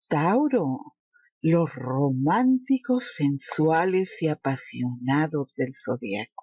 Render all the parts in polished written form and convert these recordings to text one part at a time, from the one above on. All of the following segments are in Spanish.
Tauro, los románticos, sensuales y apasionados del zodiaco.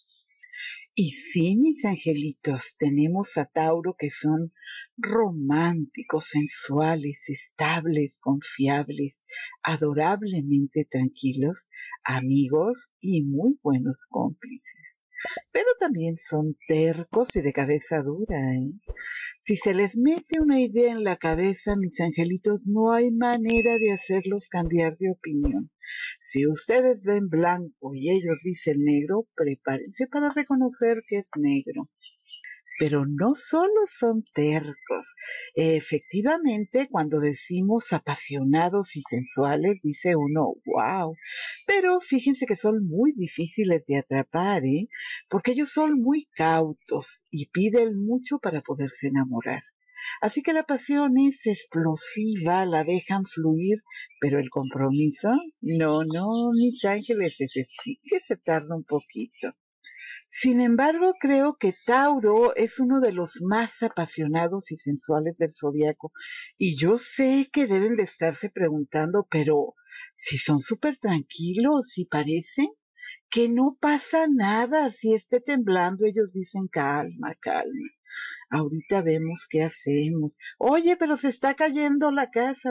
Y sí, mis angelitos, tenemos a Tauro que son románticos, sensuales, estables, confiables, adorablemente tranquilos, amigos y muy buenos cómplices. Pero también son tercos y de cabeza dura, ¿eh? Si se les mete una idea en la cabeza, mis angelitos, no hay manera de hacerlos cambiar de opinión. Si ustedes ven blanco y ellos dicen negro, prepárense para reconocer que es negro. Pero no solo son tercos. Efectivamente, cuando decimos apasionados y sensuales, dice uno, wow. Pero fíjense que son muy difíciles de atrapar, ¿eh? Porque ellos son muy cautos y piden mucho para poderse enamorar. Así que la pasión es explosiva, la dejan fluir, pero el compromiso, no, mis ángeles, ese sí que se tarda un poquito. Sin embargo, creo que Tauro es uno de los más apasionados y sensuales del zodiaco. Y yo sé que deben de estarse preguntando, pero si son súper tranquilos y parecen que no pasa nada, si esté temblando, ellos dicen calma, calma. Ahorita vemos qué hacemos. Oye, pero se está cayendo la casa.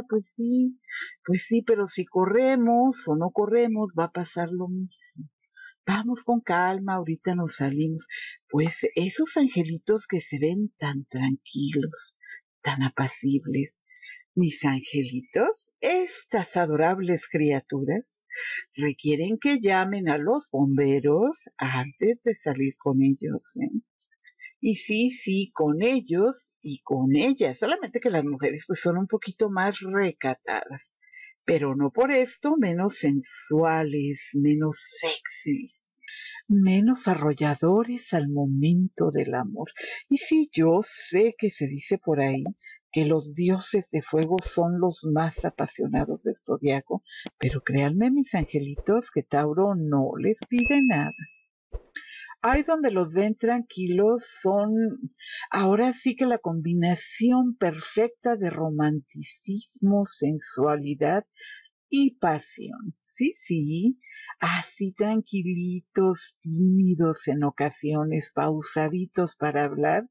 Pues sí, pero si corremos o no corremos, va a pasar lo mismo. Vamos con calma, ahorita nos salimos. Pues esos angelitos que se ven tan tranquilos, tan apacibles, mis angelitos, estas adorables criaturas, requieren que llamen a los bomberos antes de salir con ellos, ¿eh? Y sí, con ellos y con ellas, solamente que las mujeres pues son un poquito más recatadas, pero no por esto menos sensuales, menos sexys, menos arrolladores al momento del amor. Y sí, yo sé que se dice por ahí que los dioses de fuego son los más apasionados del zodiaco, pero créanme mis angelitos que Tauro no les pide nada. Hay donde los ven tranquilos, son ahora sí que la combinación perfecta de romanticismo, sensualidad y pasión. Sí, así tranquilitos, tímidos en ocasiones, pausaditos para hablar.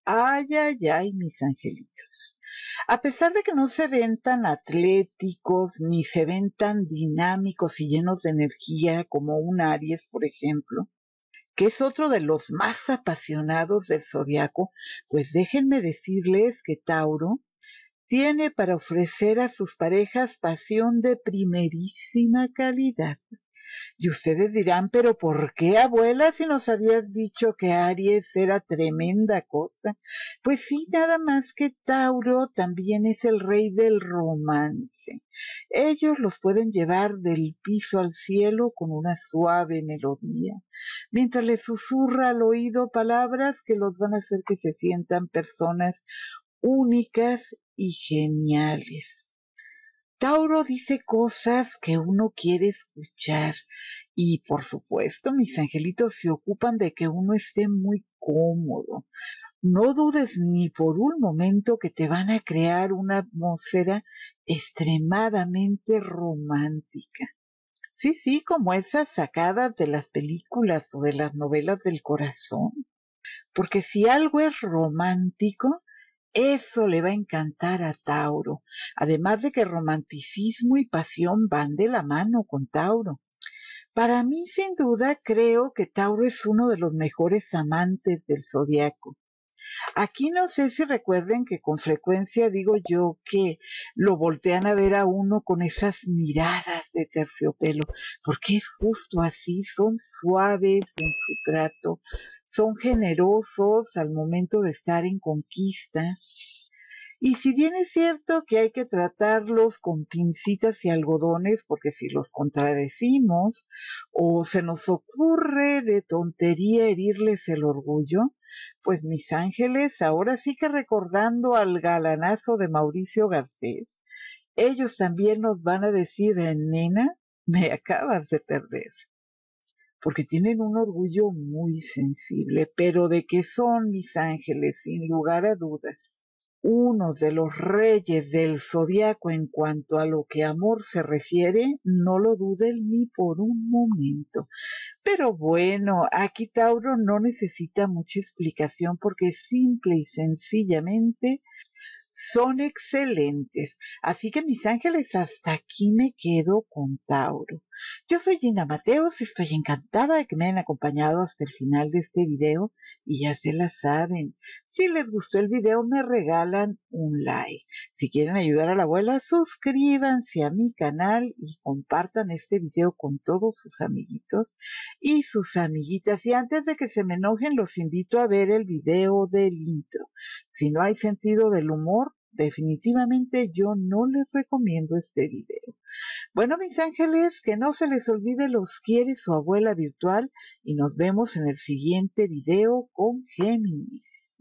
Ay, mis angelitos. A pesar de que no se ven tan atléticos, ni se ven tan dinámicos y llenos de energía como un Aries, por ejemplo, que es otro de los más apasionados del zodiaco, pues déjenme decirles que Tauro tiene para ofrecer a sus parejas pasión de primerísima calidad. Y ustedes dirán, pero ¿por qué, abuela, si nos habías dicho que Aries era tremenda cosa? Pues sí, nada más que Tauro también es el rey del romance. Ellos los pueden llevar del piso al cielo con una suave melodía, mientras les susurra al oído palabras que los van a hacer que se sientan personas únicas y geniales. Tauro dice cosas que uno quiere escuchar y por supuesto mis angelitos se ocupan de que uno esté muy cómodo. No dudes ni por un momento que te van a crear una atmósfera extremadamente romántica. Sí, como esas sacadas de las películas o de las novelas del corazón. Porque si algo es romántico, eso le va a encantar a Tauro. Además de que romanticismo y pasión van de la mano con Tauro. Para mí, sin duda, creo que Tauro es uno de los mejores amantes del zodiaco. Aquí no sé si recuerden que con frecuencia digo yo que lo voltean a ver a uno con esas miradas de terciopelo, porque es justo así, son suaves en su trato, son generosos al momento de estar en conquista. Y si bien es cierto que hay que tratarlos con pincitas y algodones, porque si los contradecimos o se nos ocurre de tontería herirles el orgullo, pues mis ángeles, ahora sí que recordando al galanazo de Mauricio Garcés, ellos también nos van a decir, nena, me acabas de perder. Porque tienen un orgullo muy sensible, pero de que son mis ángeles, sin lugar a dudas. uno de los reyes del zodiaco en cuanto a lo que amor se refiere, no lo duden ni por un momento. Pero bueno, aquí Tauro no necesita mucha explicación porque simple y sencillamente son excelentes. Así que mis ángeles, hasta aquí me quedo con Tauro. Yo soy Gina Mateos, estoy encantada de que me hayan acompañado hasta el final de este video y ya se la saben. Si les gustó el video me regalan un like. Si quieren ayudar a la abuela, suscríbanse a mi canal y compartan este video con todos sus amiguitos y sus amiguitas. Y antes de que se me enojen, los invito a ver el video del intro. Si no hay sentido del humor, definitivamente yo no les recomiendo este video. Bueno, mis ángeles, que no se les olvide, los quiere su abuela virtual y nos vemos en el siguiente video con Géminis.